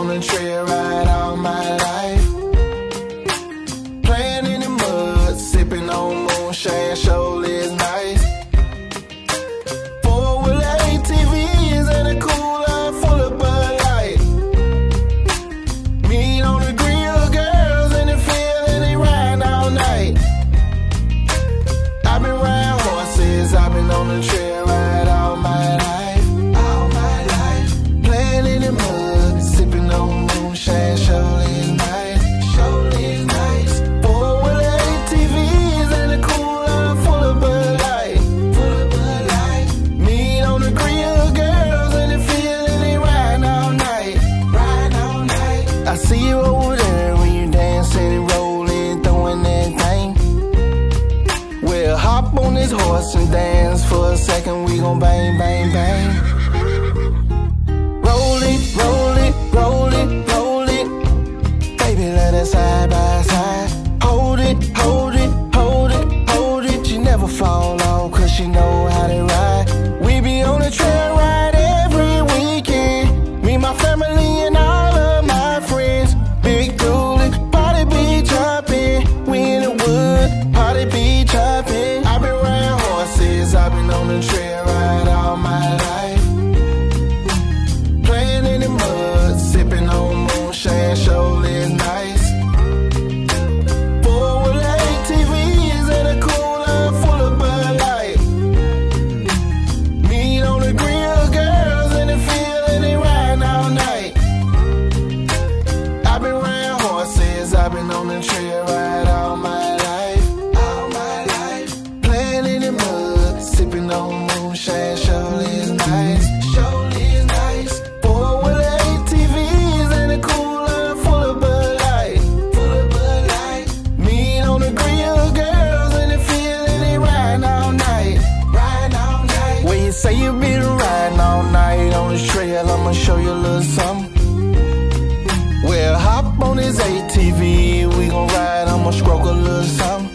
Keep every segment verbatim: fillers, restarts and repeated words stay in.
on the trail ride all my life. Playing in the mud, sipping on moonshine, surely is nice. Four-wheeler A T Vs and a cooler full of Bud Light. Meat on the grill, girls in the field and they ride all night. I've been riding horses, I've been on the trail ride all my life. All my life. Playing in the mud, sipping on moonshine, surely is nice. Surely is nice. Four-wheeler A T Vs and a cooler full of Bud Light. Full of Bud Light. Meat on the grill, girls in the field and they ride all night. Ride all night. I see you over there when you dancing and rolling, throwing that thing. Well, hop on this horse and dance for a second, we gon' bang, bang, bang. Roll it, roll it, roll it, roll it. Baby, let us side by side. Hold it, hold it, hold it, hold it. You never fall off, cause you know how to ride. We be on the trail ride every weekend. Me, my family, and all of my friends. Big dually, party be jumping. We in the wood, party be jumping. I've been riding horses, I've been on the trail ride all my life. Playing in the mud, sipping on moonshine, surely is nice. Four-wheeler A T Vs and a cooler full of Bud Light. Meat on the grill, girls in the field and they ride all night. I've been riding horses, I've been on the trail ride all my life. All my life. Playing in the mud, sipping on moonshine, surely is nice. Surely is nice. Four-wheeler A T Vs and a cooler full of Bud Light. Full of Bud Light. Meat on the grill, girls in the field and they ride all night. Ride all night. When you say you been riding all night on this trail, I'ma show you a little something. Well, hop on this A T V, we gon' ride, I'ma stroke a little something.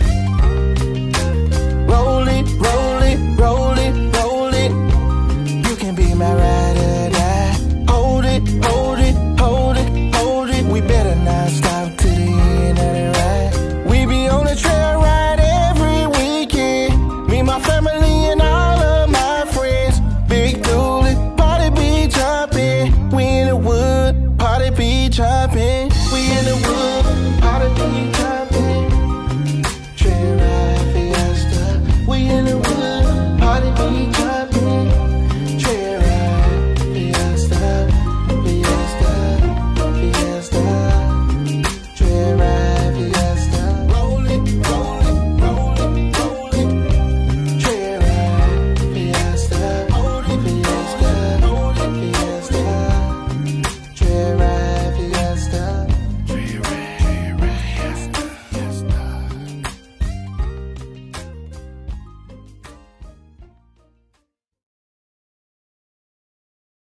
Roll it, roll it, roll it, roll it. You can be my ride or die. Hold it, hold it, hold it, hold it. We better not stop to the end of the ride. We be on the trail ride every weekend. Me, my family, and all of my friends. Big dually, party be jumping. We in the wood, party be jumping. We in the wood, party be jumping.